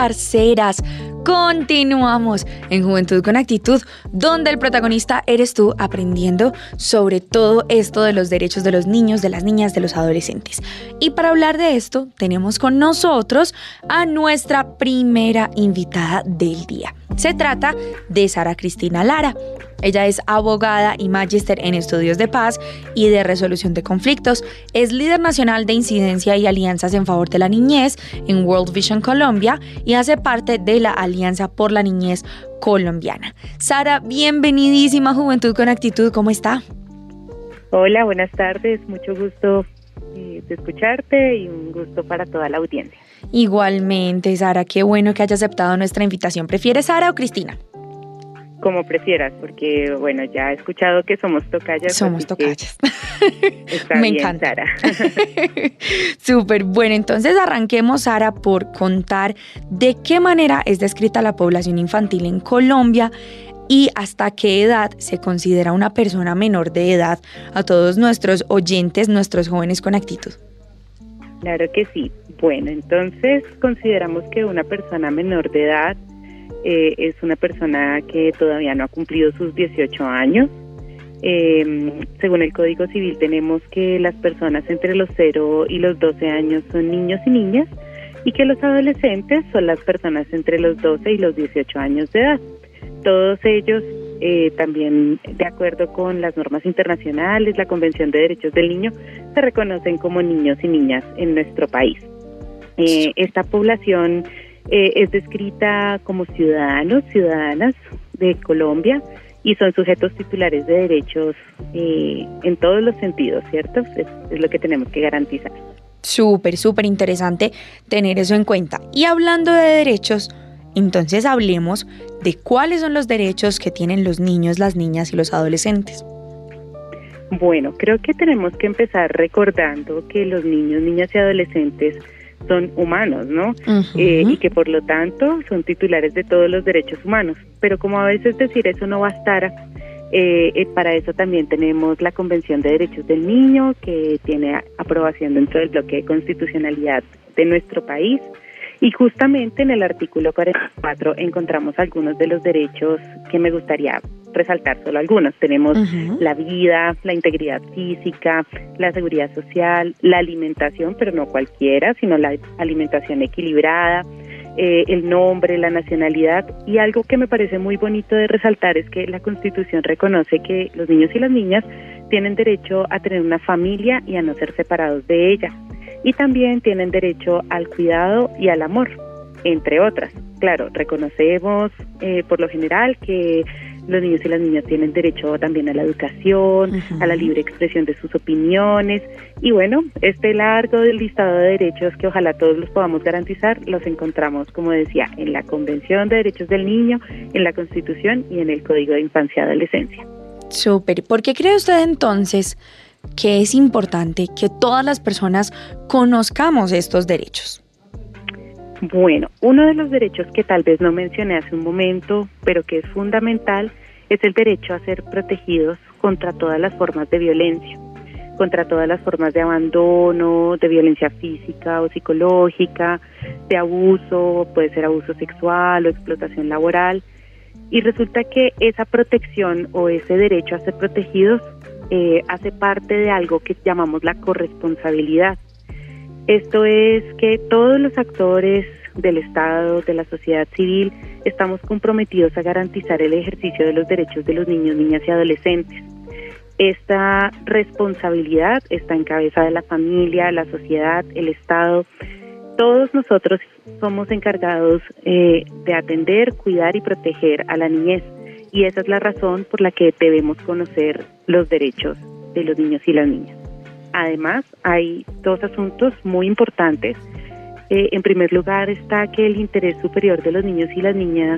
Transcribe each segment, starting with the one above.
parceras, continuamos en Juventud con Actitud, donde el protagonista eres tú, aprendiendo sobre todo esto de los derechos de los niños, de las niñas, de los adolescentes. Y para hablar de esto, tenemos con nosotros a nuestra primera invitada del día. Se trata de Sara Cristina Lara. Ella es abogada y magíster en estudios de paz y de resolución de conflictos. Es líder nacional de incidencia y alianzas en favor de la niñez en World Vision Colombia y hace parte de la Alianza por la Niñez Colombiana. Sara, bienvenidísima a Juventud con Actitud. ¿Cómo está? Hola, buenas tardes. Mucho gusto de escucharte y un gusto para toda la audiencia. Igualmente, Sara. Qué bueno que haya aceptado nuestra invitación. ¿Prefieres Sara o Cristina? Como prefieras, porque bueno, ya he escuchado que somos tocayas. Somos tocayas. Está Me bien, encanta. Sara. Súper. Bueno, entonces arranquemos, Sara, por contar de qué manera es descrita la población infantil en Colombia y hasta qué edad se considera una persona menor de edad a todos nuestros oyentes, nuestros jóvenes con actitud. Claro que sí. Bueno, entonces consideramos que una persona menor de edad es una persona que todavía no ha cumplido sus 18 años. Según el Código Civil tenemos que las personas entre los 0 y los 12 años son niños y niñas y que los adolescentes son las personas entre los 12 y los 18 años de edad. Todos ellos también, de acuerdo con las normas internacionales, la Convención de Derechos del Niño, se reconocen como niños y niñas en nuestro país. Esta población es descrita como ciudadanas de Colombia y son sujetos titulares de derechos en todos los sentidos, ¿cierto? Es lo que tenemos que garantizar. Súper interesante tener eso en cuenta. Y hablando de derechos, entonces hablemos de cuáles son los derechos que tienen los niños, las niñas y los adolescentes. Bueno, creo que tenemos que empezar recordando que los niños, niñas y adolescentes son humanos, ¿no? Uh-huh. Y que por lo tanto son titulares de todos los derechos humanos. Pero como a veces decir eso no bastara, para eso también tenemos la Convención de Derechos del Niño, que tiene aprobación dentro del bloque de constitucionalidad de nuestro país. Y justamente en el artículo 44 encontramos algunos de los derechos que me gustaría resaltar, solo algunos. Tenemos la vida, la integridad física, la seguridad social, la alimentación, pero no cualquiera, sino la alimentación equilibrada, el nombre, la nacionalidad. Y algo que me parece muy bonito de resaltar es que la Constitución reconoce que los niños y las niñas tienen derecho a tener una familia y a no ser separados de ella. Y también tienen derecho al cuidado y al amor, entre otras. Claro, reconocemos por lo general que los niños y las niñas tienen derecho también a la educación, a la libre expresión de sus opiniones. Y bueno, este largo listado de derechos que ojalá todos los podamos garantizar, los encontramos, como decía, en la Convención de Derechos del Niño, en la Constitución y en el Código de Infancia y Adolescencia. Súper. ¿Por qué cree usted entonces que es importante que todas las personas conozcamos estos derechos? Bueno, uno de los derechos que tal vez no mencioné hace un momento, pero que es fundamental, es el derecho a ser protegidos contra todas las formas de violencia, contra todas las formas de abandono, de violencia física o psicológica, de abuso, puede ser abuso sexual o explotación laboral. Y resulta que esa protección o ese derecho a ser protegidos hace parte de algo que llamamos la corresponsabilidad. Esto es que todos los actores del Estado, de la sociedad civil, estamos comprometidos a garantizar el ejercicio de los derechos de los niños, niñas y adolescentes. Esta responsabilidad está en cabeza de la familia, la sociedad, el Estado. Todos nosotros somos encargados de atender, cuidar y proteger a la niñez. Y esa es la razón por la que debemos conocer los derechos de los niños y las niñas. Además, hay dos asuntos muy importantes. En primer lugar está que el interés superior de los niños y las niñas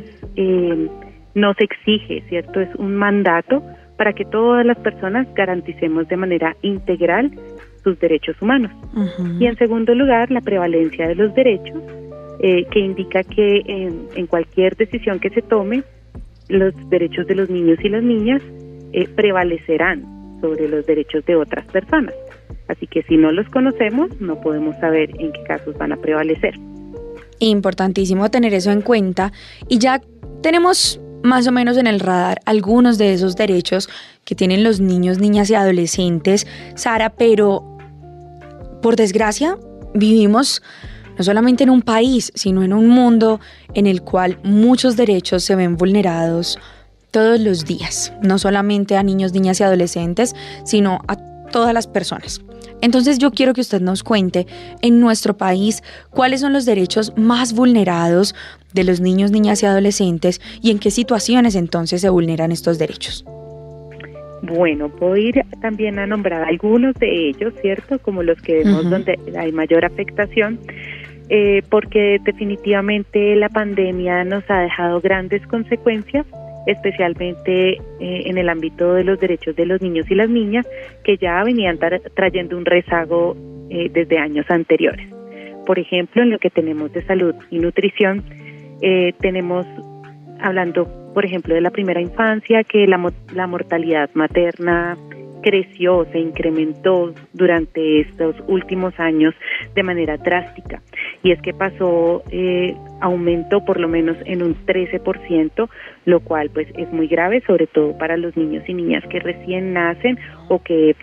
no se exige, ¿cierto? Es un mandato para que todas las personas garanticemos de manera integral sus derechos humanos. Y en segundo lugar, la prevalencia de los derechos, que indica que en cualquier decisión que se tome, los derechos de los niños y las niñas prevalecerán sobre los derechos de otras personas. Así que si no los conocemos, no podemos saber en qué casos van a prevalecer. Importantísimo tener eso en cuenta y ya tenemos más o menos en el radar algunos de esos derechos que tienen los niños, niñas y adolescentes, Sara, pero por desgracia vivimos no solamente en un país, sino en un mundo en el cual muchos derechos se ven vulnerados todos los días, no solamente a niños, niñas y adolescentes, sino a todas las personas. Entonces yo quiero que usted nos cuente en nuestro país cuáles son los derechos más vulnerados de los niños, niñas y adolescentes y en qué situaciones entonces se vulneran estos derechos. Bueno, puedo ir también a nombrar algunos de ellos, ¿cierto? Como los que vemos donde hay mayor afectación, porque definitivamente la pandemia nos ha dejado grandes consecuencias, especialmente en el ámbito de los derechos de los niños y las niñas, que ya venían trayendo un rezago desde años anteriores. Por ejemplo, en lo que tenemos de salud y nutrición, tenemos, hablando, por ejemplo, de la primera infancia, que la mortalidad materna creció, se incrementó durante estos últimos años de manera drástica. Y es que aumentó por lo menos en un 13%, lo cual pues es muy grave, sobre todo para los niños y niñas que recién nacen o que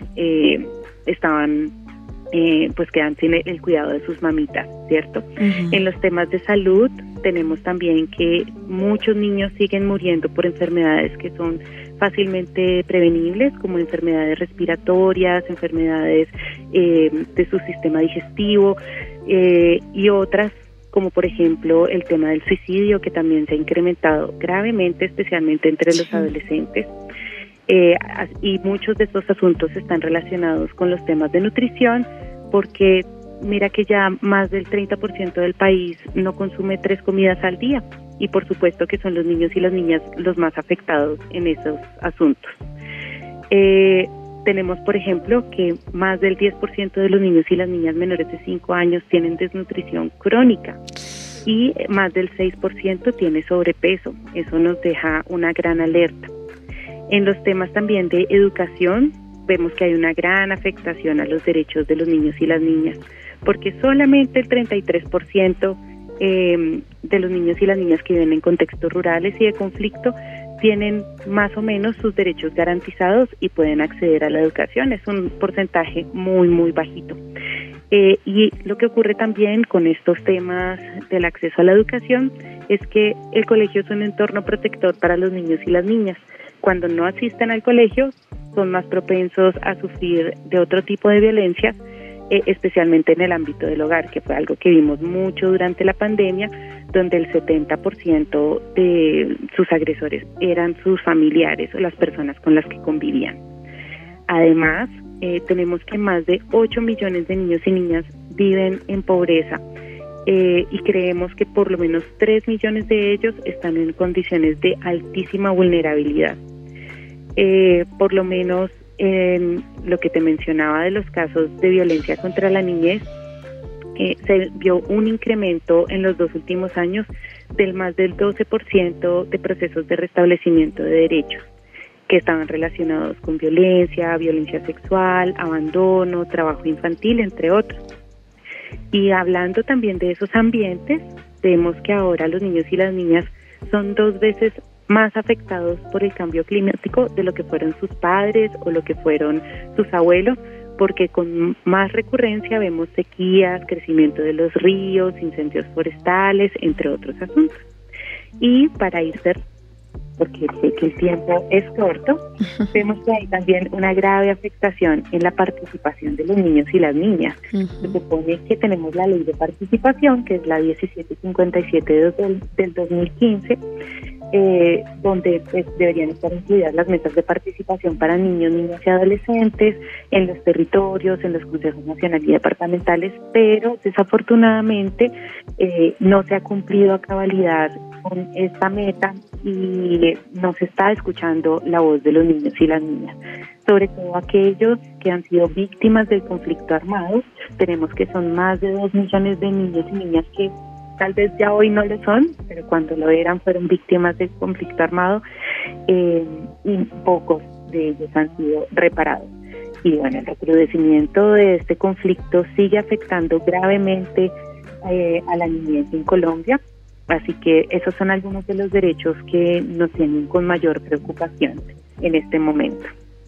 quedan sin el cuidado de sus mamitas, ¿cierto? En los temas de salud tenemos también que muchos niños siguen muriendo por enfermedades que son fácilmente prevenibles, como enfermedades respiratorias, enfermedades de su sistema digestivo y otras, como por ejemplo el tema del suicidio, que también se ha incrementado gravemente, especialmente entre los adolescentes. Y muchos de estos asuntos están relacionados con los temas de nutrición, porque mira que ya más del 30% del país no consume 3 comidas al día, y por supuesto que son los niños y las niñas los más afectados en esos asuntos. Tenemos, por ejemplo, que más del 10% de los niños y las niñas menores de 5 años tienen desnutrición crónica y más del 6% tiene sobrepeso. Eso nos deja una gran alerta. En los temas también de educación, vemos que hay una gran afectación a los derechos de los niños y las niñas, porque solamente el 33% de los niños y las niñas que viven en contextos rurales y de conflicto tienen más o menos sus derechos garantizados y pueden acceder a la educación. Es un porcentaje muy, muy bajito. Y lo que ocurre también con estos temas del acceso a la educación es que el colegio es un entorno protector para los niños y las niñas. Cuando no asisten al colegio, son más propensos a sufrir de otro tipo de violencia, especialmente en el ámbito del hogar, que fue algo que vimos mucho durante la pandemia, donde el 70% de sus agresores eran sus familiares o las personas con las que convivían. Además, tenemos que más de 8 millones de niños y niñas viven en pobreza, y creemos que por lo menos 3 millones de ellos están en condiciones de altísima vulnerabilidad. Por lo menos en lo que te mencionaba de los casos de violencia contra la niñez, se vio un incremento en los 2 últimos años del más del 12% de procesos de restablecimiento de derechos que estaban relacionados con violencia, violencia sexual, abandono, trabajo infantil, entre otros. Y hablando también de esos ambientes, vemos que ahora los niños y las niñas son 2 veces más afectados por el cambio climático de lo que fueron sus padres o lo que fueron sus abuelos, porque con más recurrencia vemos sequías, crecimiento de los ríos, incendios forestales, entre otros asuntos. Y para ir cerrando, porque sé que el tiempo es corto, vemos que hay también una grave afectación en la participación de los niños y las niñas. Se supone que tenemos la ley de participación, que es la 1757 del 2015, donde pues deberían estar incluidas las metas de participación para niños, niñas y adolescentes en los territorios, en los consejos nacionales y departamentales, pero desafortunadamente no se ha cumplido a cabalidad con esta meta y no se está escuchando la voz de los niños y las niñas, sobre todo aquellos que han sido víctimas del conflicto armado. Tenemos que son más de 2 millones de niños y niñas que tal vez ya hoy no lo son, pero cuando lo eran fueron víctimas del conflicto armado, y pocos de ellos han sido reparados. Y bueno, el recrudecimiento de este conflicto sigue afectando gravemente a la niñez en Colombia. Así que esos son algunos de los derechos que nos tienen con mayor preocupación en este momento.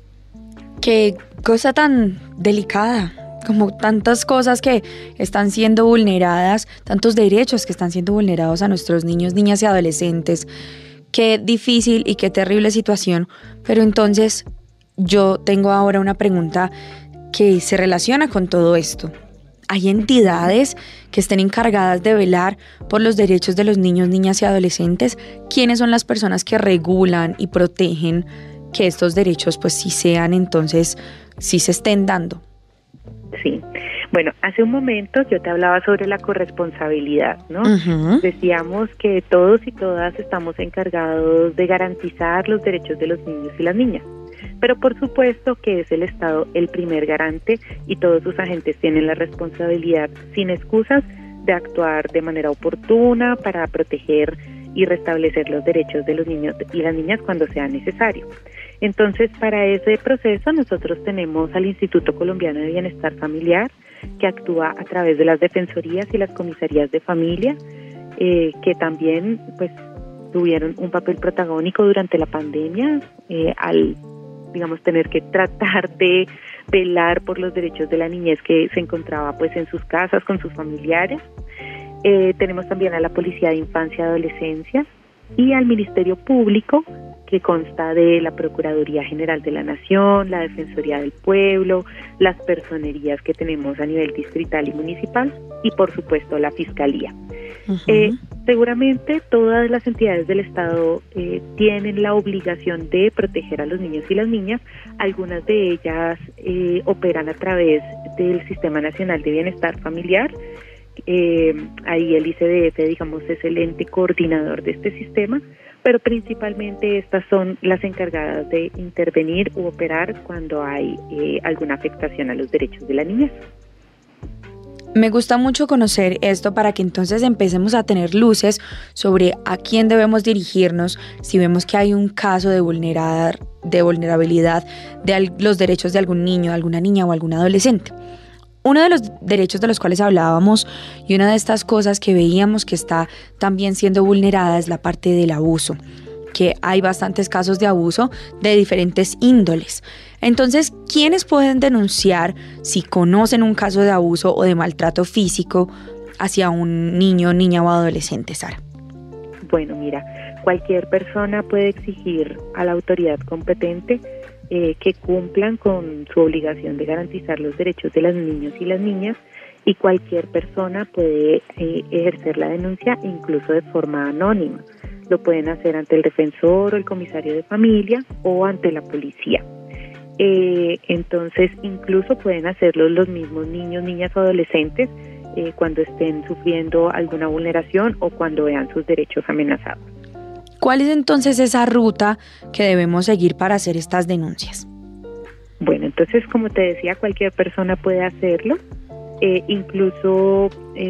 Qué cosa tan delicada, como tantas cosas que están siendo vulneradas, tantos derechos que están siendo vulnerados a nuestros niños, niñas y adolescentes. Qué difícil y qué terrible situación. Pero entonces yo tengo ahora una pregunta que se relaciona con todo esto. ¿Hay entidades que estén encargadas de velar por los derechos de los niños, niñas y adolescentes? ¿Quiénes son las personas que regulan y protegen que estos derechos pues sí sean entonces, sí se estén dando? Sí, bueno, hace un momento yo te hablaba sobre la corresponsabilidad, ¿no? Uh-huh. Decíamos que todos y todas estamos encargados de garantizar los derechos de los niños y las niñas, pero por supuesto que es el Estado el primer garante y todos sus agentes tienen la responsabilidad sin excusas de actuar de manera oportuna para proteger y restablecer los derechos de los niños y las niñas cuando sea necesario. Entonces, para ese proceso nosotros tenemos al Instituto Colombiano de Bienestar Familiar, que actúa a través de las defensorías y las comisarías de familia, que también pues tuvieron un papel protagónico durante la pandemia, al digamos tener que tratar de velar por los derechos de la niñez que se encontraba pues en sus casas con sus familiares. Tenemos también a la Policía de Infancia y Adolescencia y al Ministerio Público, que consta de la Procuraduría General de la Nación, la Defensoría del Pueblo, las personerías que tenemos a nivel distrital y municipal y por supuesto la Fiscalía. Uh-huh. Seguramente todas las entidades del Estado tienen la obligación de proteger a los niños y las niñas. Algunas de ellas operan a través del Sistema Nacional de Bienestar Familiar. Ahí el ICBF, digamos, es el ente coordinador de este sistema, pero principalmente estas son las encargadas de intervenir u operar cuando hay alguna afectación a los derechos de la niñez. Me gusta mucho conocer esto para que entonces empecemos a tener luces sobre a quién debemos dirigirnos si vemos que hay un caso de vulnerabilidad de los derechos de algún niño, alguna niña o algún adolescente. Uno de los derechos de los cuales hablábamos y una de estas cosas que veíamos que está también siendo vulnerada es la parte del abuso, que hay bastantes casos de abuso de diferentes índoles. Entonces, ¿quiénes pueden denunciar si conocen un caso de abuso o de maltrato físico hacia un niño, niña o adolescente, Sara? Bueno, mira, cualquier persona puede exigir a la autoridad competente que cumplan con su obligación de garantizar los derechos de los niños y las niñas, y cualquier persona puede ejercer la denuncia incluso de forma anónima. Lo pueden hacer ante el defensor o el comisario de familia o ante la policía. Entonces incluso pueden hacerlo los mismos niños, niñas o adolescentes cuando estén sufriendo alguna vulneración o cuando vean sus derechos amenazados. ¿Cuál es entonces esa ruta que debemos seguir para hacer estas denuncias? Bueno, entonces como te decía, cualquier persona puede hacerlo, incluso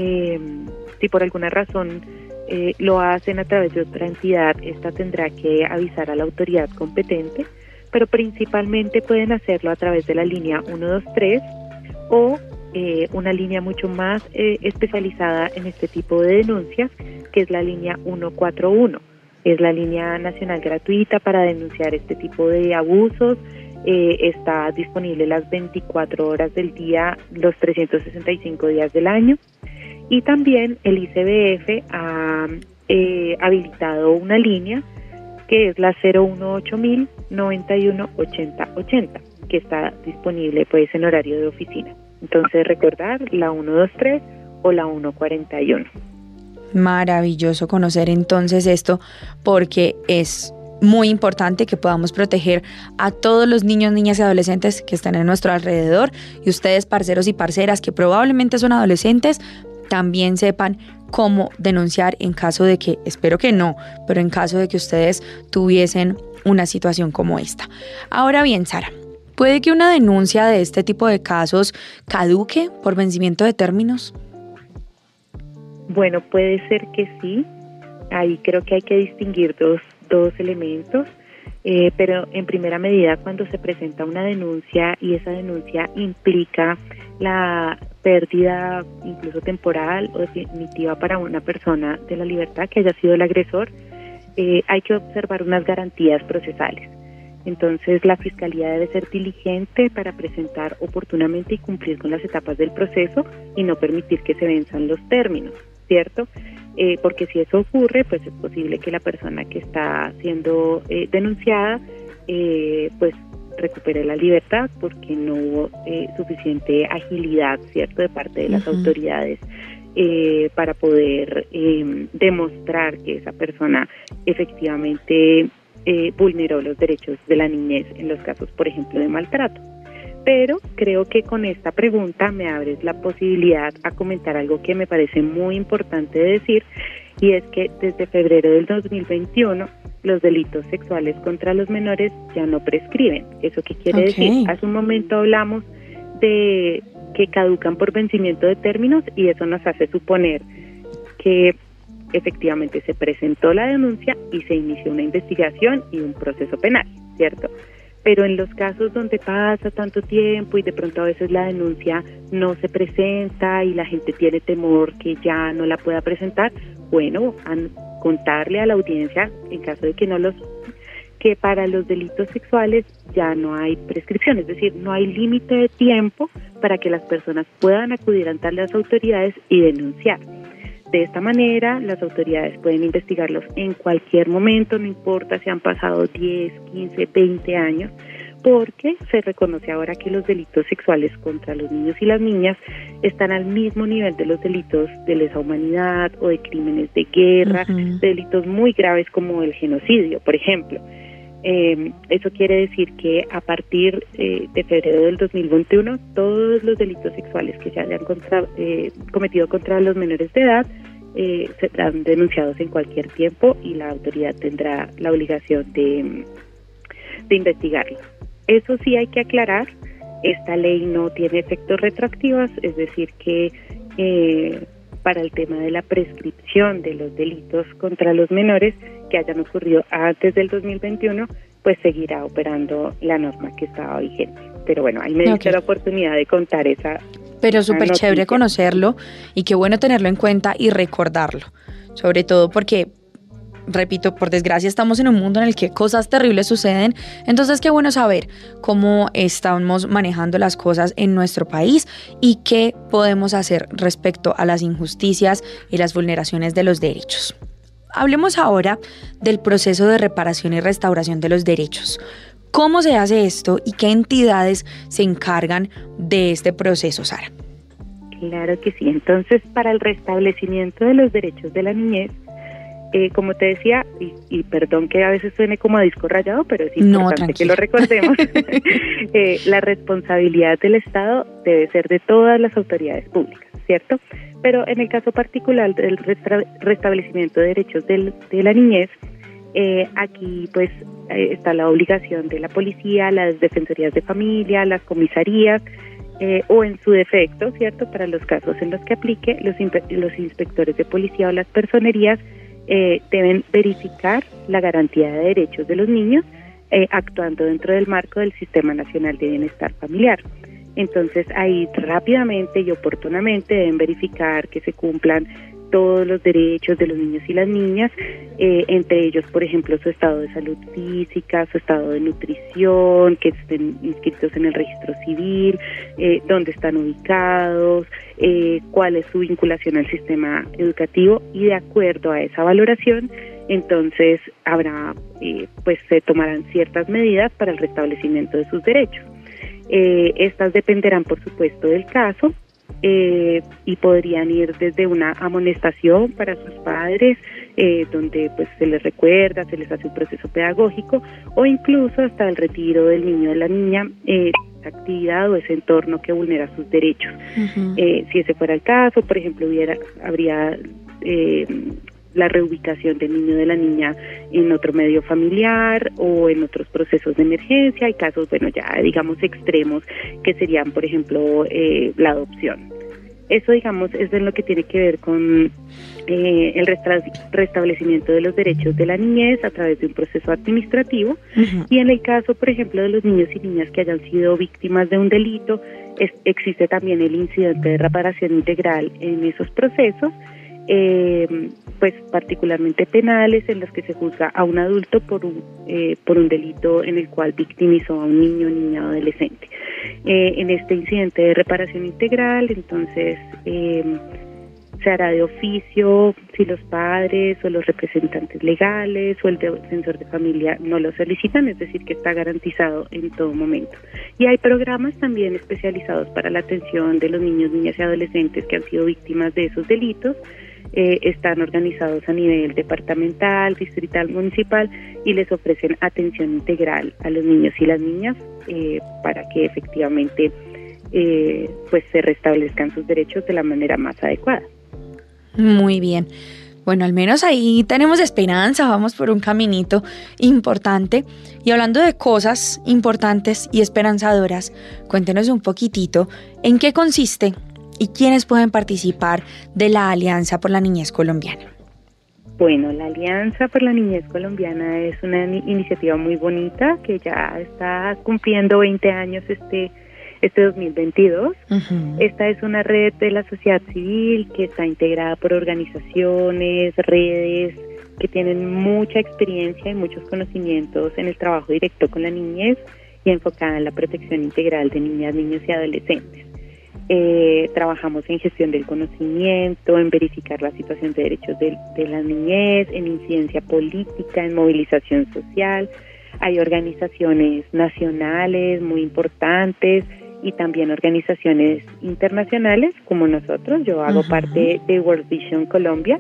si por alguna razón lo hacen a través de otra entidad, esta tendrá que avisar a la autoridad competente, pero principalmente pueden hacerlo a través de la línea 123 o una línea mucho más especializada en este tipo de denuncias, que es la línea 141. Es la línea nacional gratuita para denunciar este tipo de abusos. Está disponible las 24 horas del día, los 365 días del año. Y también el ICBF ha habilitado una línea que es la 018.000 91 80 80, que está disponible pues en horario de oficina. Entonces recordar la 123 o la 141. Maravilloso conocer entonces esto, porque es muy importante que podamos proteger a todos los niños, niñas y adolescentes que están en nuestro alrededor, y ustedes, parceros y parceras que probablemente son adolescentes, también sepan cómo denunciar en caso de que, espero que no, pero en caso de que ustedes tuviesen una situación como esta. Ahora bien, Sara, ¿puede que una denuncia de este tipo de casos caduque por vencimiento de términos? Bueno, puede ser que sí. Ahí creo que hay que distinguir dos elementos, pero en primera medida cuando se presenta una denuncia y esa denuncia implica la pérdida incluso temporal o definitiva para una persona de la libertad que haya sido el agresor, hay que observar unas garantías procesales. Entonces, la Fiscalía debe ser diligente para presentar oportunamente y cumplir con las etapas del proceso y no permitir que se venzan los términos, ¿cierto? Porque si eso ocurre, pues es posible que la persona que está siendo denunciada, pues recupere la libertad porque no hubo suficiente agilidad, ¿cierto?, de parte de las autoridades para poder demostrar que esa persona efectivamente vulneró los derechos de la niñez en los casos, por ejemplo, de maltrato. Pero creo que con esta pregunta me abres la posibilidad a comentar algo que me parece muy importante de decir, y es que desde febrero del 2021 los delitos sexuales contra los menores ya no prescriben. ¿Eso qué quiere decir? Hace un momento hablamos de que caducan por vencimiento de términos y eso nos hace suponer que efectivamente se presentó la denuncia y se inició una investigación y un proceso penal, ¿cierto? Pero en los casos donde pasa tanto tiempo y de pronto a veces la denuncia no se presenta y la gente tiene temor que ya no la pueda presentar, bueno, contarle a la audiencia, en caso de que no los, que para los delitos sexuales ya no hay prescripción, es decir, no hay límite de tiempo para que las personas puedan acudir ante las autoridades y denunciar. De esta manera, las autoridades pueden investigarlos en cualquier momento, no importa si han pasado 10, 15, 20 años, porque se reconoce ahora que los delitos sexuales contra los niños y las niñas están al mismo nivel de los delitos de lesa humanidad o de crímenes de guerra, de delitos muy graves como el genocidio, por ejemplo. Eso quiere decir que a partir de febrero del 2021, todos los delitos sexuales que se hayan cometido contra los menores de edad serán denunciados en cualquier tiempo y la autoridad tendrá la obligación de investigarlos. Eso sí hay que aclarar, esta ley no tiene efectos retroactivos, es decir que para el tema de la prescripción de los delitos contra los menores que hayan ocurrido antes del 2021, pues seguirá operando la norma que estaba vigente. Pero bueno, ahí me diste la oportunidad de contar esa. Pero súper chévere conocerlo y qué bueno tenerlo en cuenta y recordarlo, sobre todo porque, repito, por desgracia estamos en un mundo en el que cosas terribles suceden, entonces qué bueno saber cómo estamos manejando las cosas en nuestro país y qué podemos hacer respecto a las injusticias y las vulneraciones de los derechos. Hablemos ahora del proceso de reparación y restauración de los derechos. ¿Cómo se hace esto y qué entidades se encargan de este proceso, Sara? Claro que sí. Entonces, para el restablecimiento de los derechos de la niñez, como te decía, y perdón que a veces suene como a disco rayado, pero es importante que lo recordemos, la responsabilidad del Estado debe ser de todas las autoridades públicas, ¿cierto? Pero en el caso particular del restablecimiento de derechos de la niñez, aquí pues está la obligación de la policía, las defensorías de familia, las comisarías, o en su defecto, ¿cierto? Para los casos en los que aplique, los inspectores de policía o las personerías deben verificar la garantía de derechos de los niños actuando dentro del marco del Sistema Nacional de Bienestar Familiar. Entonces ahí rápidamente y oportunamente deben verificar que se cumplan todos los derechos de los niños y las niñas, entre ellos, por ejemplo, su estado de salud física, su estado de nutrición, que estén inscritos en el registro civil, dónde están ubicados, cuál es su vinculación al sistema educativo, y de acuerdo a esa valoración, entonces habrá, pues se tomarán ciertas medidas para el restablecimiento de sus derechos. Estas dependerán, por supuesto, del caso, y podrían ir desde una amonestación para sus padres, donde pues se les recuerda, se les hace un proceso pedagógico, o incluso hasta el retiro del niño o de la niña de esa actividad o ese entorno que vulnera sus derechos. Si ese fuera el caso, por ejemplo, habría la reubicación del niño o de la niña en otro medio familiar o en otros procesos de emergencia. Hay casos, bueno, ya digamos extremos, que serían, por ejemplo, la adopción. Eso, digamos, es en lo que tiene que ver con el restablecimiento de los derechos de la niñez a través de un proceso administrativo. Y en el caso, por ejemplo, de los niños y niñas que hayan sido víctimas de un delito, Existe también el incidente de reparación integral en esos procesos, pues particularmente penales, en los que se juzga a un adulto por un delito en el cual victimizó a un niño, niña o adolescente. En este incidente de reparación integral, entonces se hará de oficio si los padres o los representantes legales o el defensor de familia no lo solicitan, es decir, que está garantizado en todo momento. Y hay programas también especializados para la atención de los niños, niñas y adolescentes que han sido víctimas de esos delitos. Están organizados a nivel departamental, distrital, municipal, y les ofrecen atención integral a los niños y las niñas para que efectivamente pues se restablezcan sus derechos de la manera más adecuada. Muy bien. Bueno, al menos ahí tenemos esperanza, vamos por un caminito importante. Y hablando de cosas importantes y esperanzadoras, cuéntenos un poquitito en qué consiste y quiénes pueden participar de la Alianza por la Niñez Colombiana. Bueno, la Alianza por la Niñez Colombiana es una iniciativa muy bonita que ya está cumpliendo 20 años este 2022. Uh-huh. Esta es una red de la sociedad civil que está integrada por organizaciones, redes que tienen mucha experiencia y muchos conocimientos en el trabajo directo con la niñez y enfocada en la protección integral de niñas, niños y adolescentes. Trabajamos en gestión del conocimiento, en verificar la situación de derechos de la niñez, en incidencia política, en movilización social. Hay organizaciones nacionales muy importantes y también organizaciones internacionales como nosotros. Yo hago uh-huh. parte de World Vision Colombia.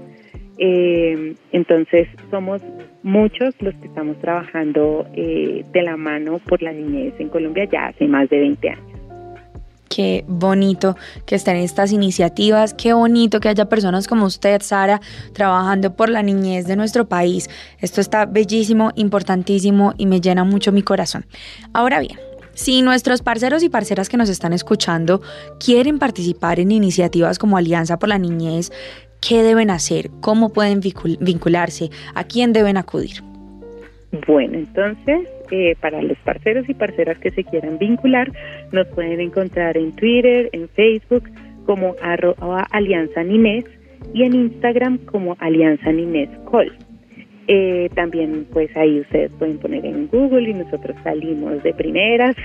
Entonces somos muchos los que estamos trabajando de la mano por la niñez en Colombia ya hace más de 20 años. Qué bonito que estén estas iniciativas, qué bonito que haya personas como usted, Sara, trabajando por la niñez de nuestro país. Esto está bellísimo, importantísimo y me llena mucho mi corazón. Ahora bien, si nuestros parceros y parceras que nos están escuchando quieren participar en iniciativas como Alianza por la Niñez, ¿qué deben hacer? ¿Cómo pueden vincularse? ¿A quién deben acudir? Bueno, entonces, para los parceros y parceras que se quieran vincular, nos pueden encontrar en Twitter, en Facebook, como @Alianza Ninés y en Instagram como Alianza Ninés Col. También, pues ahí ustedes pueden poner en Google y nosotros salimos de primeras.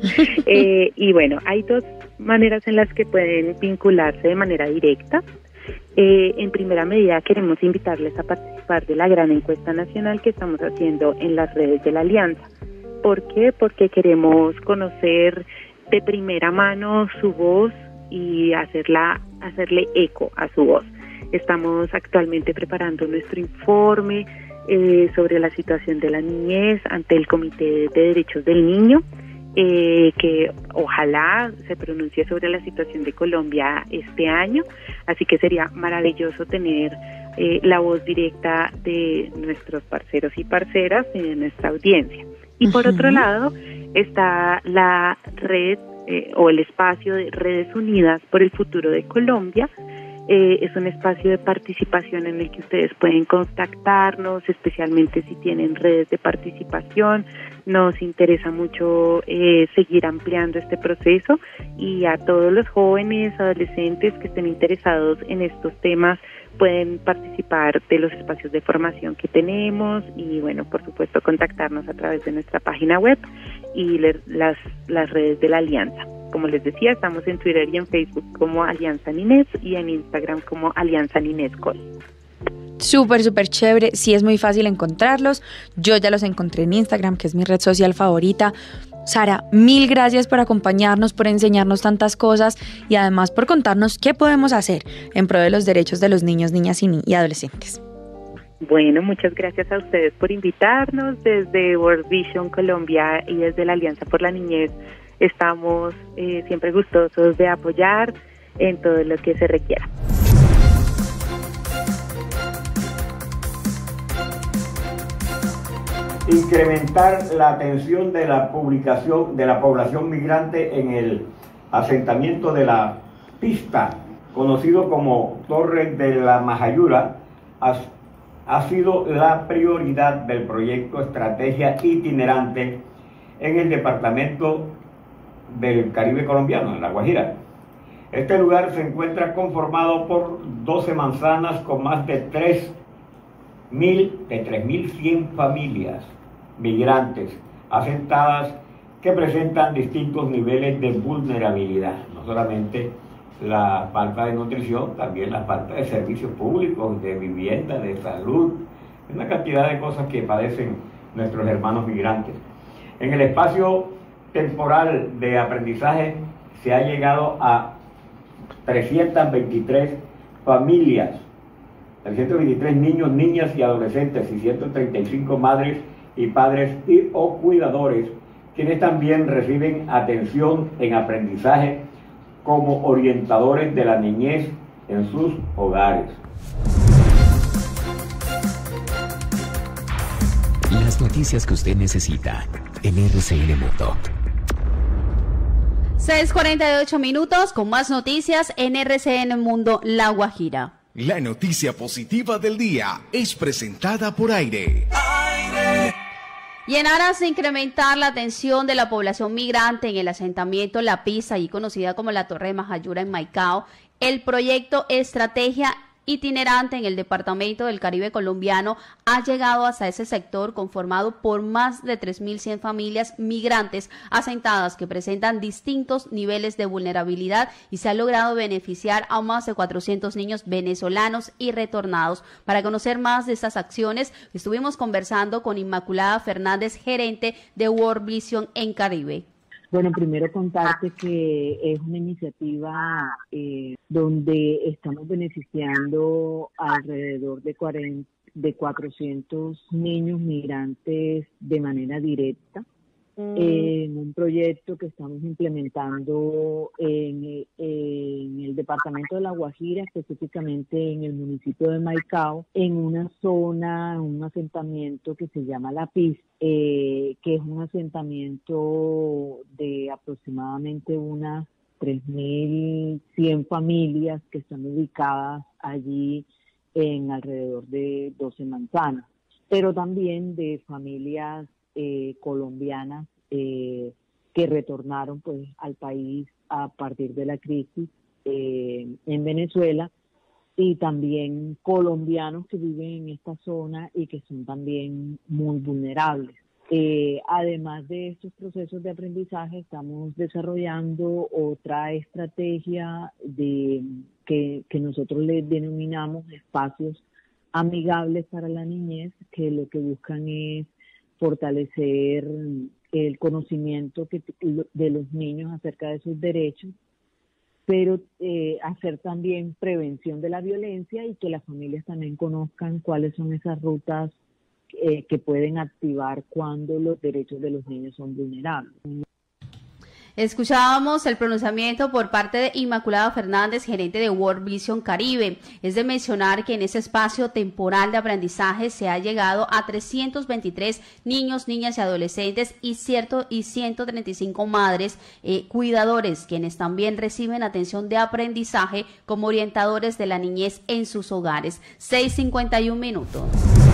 Y bueno, hay dos maneras en las que pueden vincularse de manera directa. En primera medida queremos invitarles a participar de la gran encuesta nacional que estamos haciendo en las redes de la Alianza. ¿Por qué? Porque queremos conocer de primera mano su voz y hacerle eco a su voz. Estamos actualmente preparando nuestro informe sobre la situación de la niñez ante el Comité de Derechos del Niño, que ojalá se pronuncie sobre la situación de Colombia este año, así que sería maravilloso tener la voz directa de nuestros parceros y parceras y de nuestra audiencia. Y por otro lado está la red o el espacio de Redes Unidas por el Futuro de Colombia. Es un espacio de participación en el que ustedes pueden contactarnos, especialmente si tienen redes de participación. Nos interesa mucho seguir ampliando este proceso, y a todos los jóvenes, adolescentes que estén interesados en estos temas pueden participar de los espacios de formación que tenemos y, bueno, por supuesto, contactarnos a través de nuestra página web y las redes de la Alianza. Como les decía, estamos en Twitter y en Facebook como Alianza Ninés y en Instagram como Alianza Ninés Col. Súper chévere, sí es muy fácil encontrarlos. Yo ya los encontré en Instagram, que es mi red social favorita. Sara, mil gracias por acompañarnos, por enseñarnos tantas cosas y además por contarnos qué podemos hacer en pro de los derechos de los niños, niñas y adolescentes. Bueno, muchas gracias a ustedes por invitarnos. Desde World Vision Colombia y desde la Alianza por la Niñez estamos siempre gustosos de apoyar en todo lo que se requiera. Incrementar la atención de la población migrante en el asentamiento de la Pista, conocido como Torre de la Majayura, ha sido la prioridad del proyecto Estrategia Itinerante en el departamento del Caribe colombiano, en La Guajira. Este lugar se encuentra conformado por 12 manzanas con más de 3.100 familias migrantes asentadas que presentan distintos niveles de vulnerabilidad, no solamente la falta de nutrición, también la falta de servicios públicos, de vivienda, de salud, una cantidad de cosas que padecen nuestros hermanos migrantes. En el espacio temporal de aprendizaje se ha llegado a 323 familias, 323 niños, niñas y adolescentes y 135 madres y padres o cuidadores, quienes también reciben atención en aprendizaje como orientadores de la niñez en sus hogares. Las noticias que usted necesita en RCN Mundo. 6:48 minutos con más noticias en RCN Mundo La Guajira. La noticia positiva del día es presentada por Aire. Y en aras de incrementar la atención de la población migrante en el asentamiento La Pista, y conocida como la Torre de Majayura en Maicao, el proyecto Estrategia Itinerante en el Departamento del Caribe colombiano ha llegado hasta ese sector, conformado por más de 3.100 familias migrantes asentadas que presentan distintos niveles de vulnerabilidad, y se ha logrado beneficiar a más de 400 niños venezolanos y retornados. Para conocer más de estas acciones, estuvimos conversando con Inmaculada Fernández, gerente de World Vision en Caribe. Bueno, primero contarte que es una iniciativa donde estamos beneficiando alrededor de 400 niños migrantes de manera directa, en un proyecto que estamos implementando en el departamento de La Guajira, específicamente en el municipio de Maicao, en una zona, un asentamiento que se llama La Pista, que es un asentamiento de aproximadamente unas 3.100 familias que están ubicadas allí en alrededor de 12 manzanas, pero también de familias colombianas que retornaron pues al país a partir de la crisis en Venezuela, y también colombianos que viven en esta zona y que son también muy vulnerables. Además de estos procesos de aprendizaje, estamos desarrollando otra estrategia que nosotros le denominamos espacios amigables para la niñez, que lo que buscan es fortalecer el conocimiento de los niños acerca de sus derechos, pero hacer también prevención de la violencia, y que las familias también conozcan cuáles son esas rutas que pueden activar cuando los derechos de los niños son vulnerables. Escuchábamos el pronunciamiento por parte de Inmaculada Fernández, gerente de World Vision Caribe. Es de mencionar que en ese espacio temporal de aprendizaje se ha llegado a 323 niños, niñas y adolescentes y 135 madres cuidadores, quienes también reciben atención de aprendizaje como orientadores de la niñez en sus hogares. 6:51 minutos.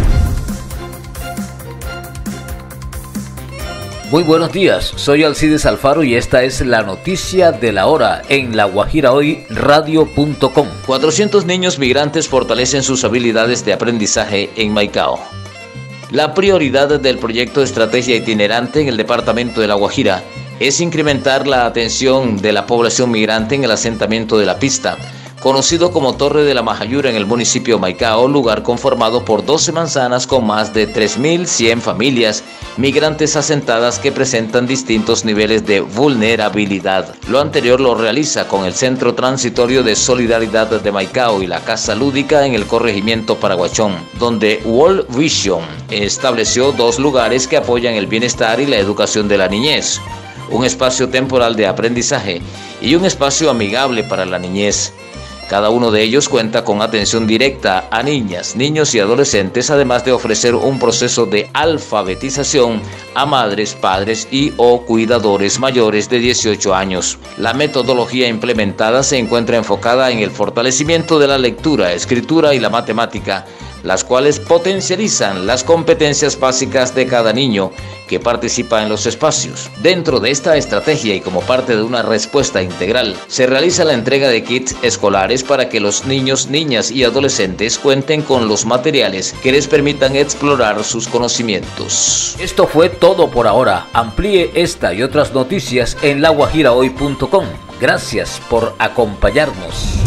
Muy buenos días, soy Alcides Alfaro y esta es la noticia de la hora en laguajirahoyradio.com. 400 niños migrantes fortalecen sus habilidades de aprendizaje en Maicao. La prioridad del proyecto Estrategia Itinerante en el departamento de La Guajira es incrementar la atención de la población migrante en el asentamiento de La Pista, conocido como Torre de la Majayura en el municipio de Maicao, lugar conformado por 12 manzanas con más de 3.100 familias migrantes asentadas que presentan distintos niveles de vulnerabilidad. Lo anterior lo realiza con el Centro Transitorio de Solidaridad de Maicao y la Casa Lúdica en el corregimiento Paraguachón, donde World Vision estableció 2 lugares que apoyan el bienestar y la educación de la niñez, un espacio temporal de aprendizaje y un espacio amigable para la niñez. Cada uno de ellos cuenta con atención directa a niñas, niños y adolescentes, además de ofrecer un proceso de alfabetización a madres, padres y o cuidadores mayores de 18 años. La metodología implementada se encuentra enfocada en el fortalecimiento de la lectura, escritura y la matemática, las cuales potencializan las competencias básicas de cada niño que participa en los espacios. Dentro de esta estrategia y como parte de una respuesta integral, se realiza la entrega de kits escolares para que los niños, niñas y adolescentes cuenten con los materiales que les permitan explorar sus conocimientos. Esto fue todo por ahora. Amplíe esta y otras noticias en laguajirahoy.com. Gracias por acompañarnos.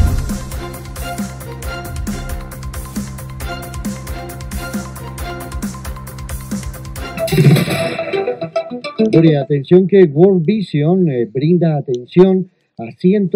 Atención que World Vision brinda atención a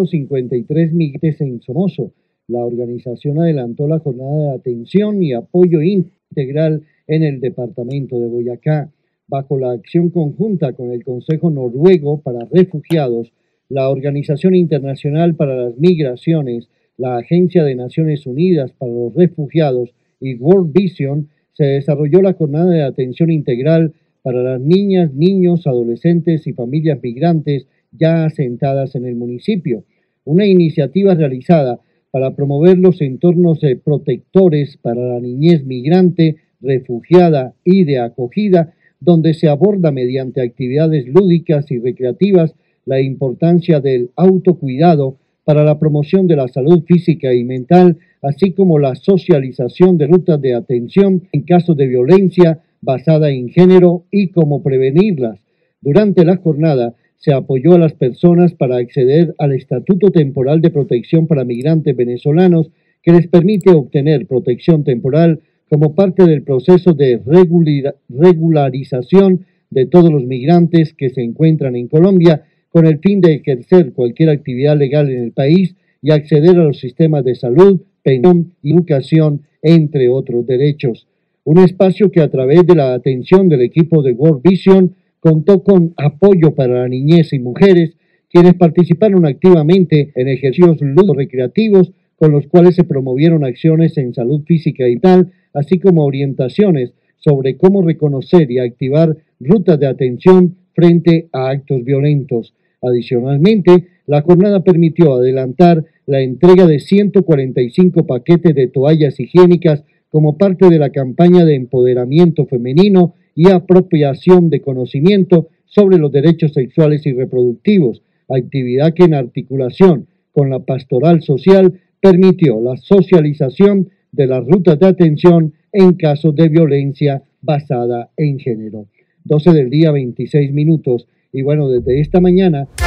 153 migrantes en Somozo. La organización adelantó la jornada de atención y apoyo integral en el departamento de Boyacá. Bajo la acción conjunta con el Consejo Noruego para Refugiados, la Organización Internacional para las Migraciones, la Agencia de Naciones Unidas para los Refugiados y World Vision, se desarrolló la jornada de atención integral para las niñas, niños, adolescentes y familias migrantes ya asentadas en el municipio. Una iniciativa realizada para promover los entornos protectores para la niñez migrante, refugiada y de acogida, donde se aborda mediante actividades lúdicas y recreativas la importancia del autocuidado para la promoción de la salud física y mental, así como la socialización de rutas de atención en casos de violencia basada en género y cómo prevenirlas. Durante la jornada se apoyó a las personas para acceder al Estatuto Temporal de Protección para Migrantes Venezolanos, que les permite obtener protección temporal como parte del proceso de regularización de todos los migrantes que se encuentran en Colombia, con el fin de ejercer cualquier actividad legal en el país y acceder a los sistemas de salud, pensión y educación, entre otros derechos. Un espacio que a través de la atención del equipo de World Vision contó con apoyo para la niñez y mujeres, quienes participaron activamente en ejercicios lúdicos recreativos con los cuales se promovieron acciones en salud física y mental, así como orientaciones sobre cómo reconocer y activar rutas de atención frente a actos violentos. Adicionalmente, la jornada permitió adelantar la entrega de 145 paquetes de toallas higiénicas como parte de la campaña de empoderamiento femenino y apropiación de conocimiento sobre los derechos sexuales y reproductivos, actividad que en articulación con la pastoral social permitió la socialización de las rutas de atención en casos de violencia basada en género. 12 del día, 26 minutos. Y bueno, desde esta mañana